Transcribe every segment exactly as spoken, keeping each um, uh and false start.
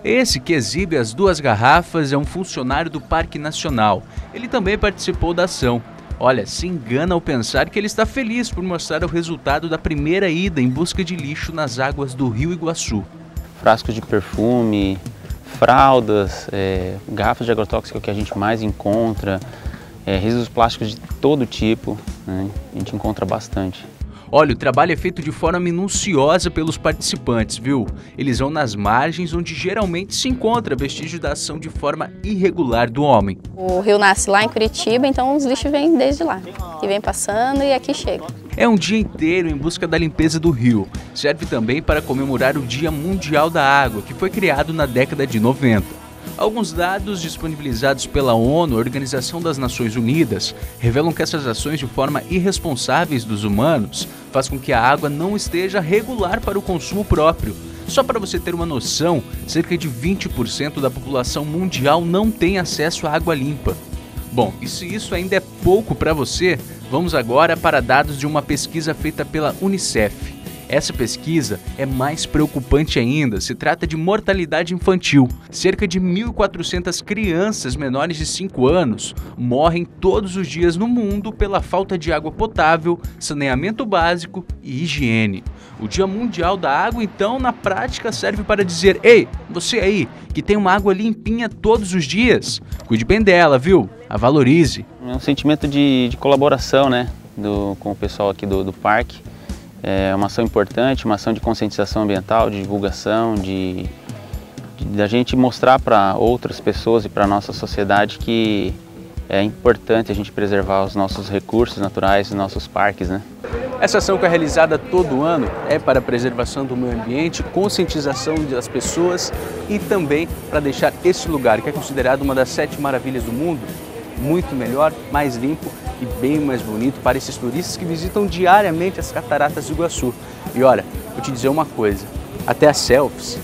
Esse que exibe as duas garrafas é um funcionário do Parque Nacional. Ele também participou da ação. Olha, se engana ao pensar que ele está feliz por mostrar o resultado da primeira ida em busca de lixo nas águas do Rio Iguaçu. Frascos de perfume, fraldas, é, garrafas de agrotóxico que a gente mais encontra, é, resíduos plásticos de todo tipo, né? A gente encontra bastante. Olha, o trabalho é feito de forma minuciosa pelos participantes, viu? Eles vão nas margens onde geralmente se encontra vestígio da ação de forma irregular do homem. O rio nasce lá em Curitiba, então os lixos vêm desde lá, e vem passando e aqui chega. É um dia inteiro em busca da limpeza do rio. Serve também para comemorar o Dia Mundial da Água, que foi criado na década de noventa. Alguns dados disponibilizados pela ONU, Organização das Nações Unidas, revelam que essas ações de forma irresponsáveis dos humanos faz com que a água não esteja regular para o consumo próprio. Só para você ter uma noção, cerca de vinte por cento da população mundial não tem acesso à água limpa. Bom, e se isso ainda é pouco para você, vamos agora para dados de uma pesquisa feita pela Unicef. Essa pesquisa é mais preocupante ainda, se trata de mortalidade infantil. Cerca de mil e quatrocentas crianças menores de cinco anos morrem todos os dias no mundo pela falta de água potável, saneamento básico e higiene. O Dia Mundial da Água, então, na prática serve para dizer: ei, você aí, que tem uma água limpinha todos os dias, cuide bem dela, viu? A valorize. É um sentimento de, de colaboração, né, do, com o pessoal aqui do, do parque. É uma ação importante, uma ação de conscientização ambiental, de divulgação, de, de da gente mostrar para outras pessoas e para a nossa sociedade que é importante a gente preservar os nossos recursos naturais, os nossos parques, né? Essa ação que é realizada todo ano é para a preservação do meio ambiente, conscientização das pessoas e também para deixar esse lugar, que é considerado uma das sete maravilhas do mundo, muito melhor, mais limpo e bem mais bonito para esses turistas que visitam diariamente as cataratas do Iguaçu. E olha, vou te dizer uma coisa, até as selfies,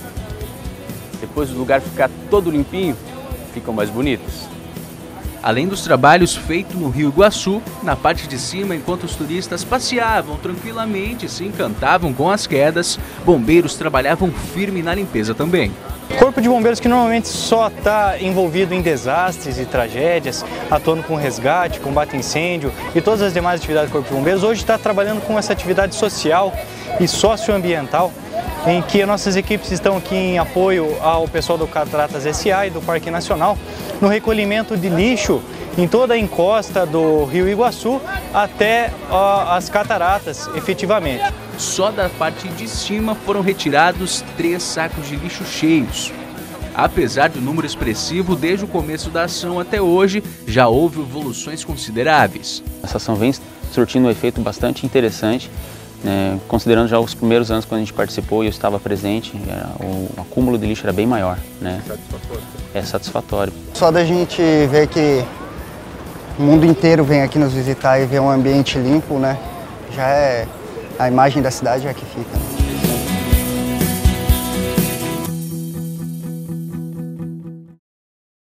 depois do lugar ficar todo limpinho, ficam mais bonitas. Além dos trabalhos feitos no Rio Iguaçu, na parte de cima, enquanto os turistas passeavam tranquilamente e se encantavam com as quedas, bombeiros trabalhavam firme na limpeza também. Corpo de Bombeiros, que normalmente só está envolvido em desastres e tragédias, atuando com resgate, combate a incêndio e todas as demais atividades do Corpo de Bombeiros, hoje está trabalhando com essa atividade social e socioambiental, em que nossas equipes estão aqui em apoio ao pessoal do Cataratas S A e do Parque Nacional, no recolhimento de lixo em toda a encosta do Rio Iguaçu até ó, as cataratas, efetivamente. Só da parte de cima foram retirados três sacos de lixo cheios. Apesar do número expressivo, desde o começo da ação até hoje, já houve evoluções consideráveis. Essa ação vem surtindo um efeito bastante interessante, né, considerando já os primeiros anos quando a gente participou e eu estava presente, o acúmulo de lixo era bem maior, né? Satisfatório. É satisfatório. Só da gente ver que o mundo inteiro vem aqui nos visitar e ver um ambiente limpo, né? Já é a imagem da cidade é que fica.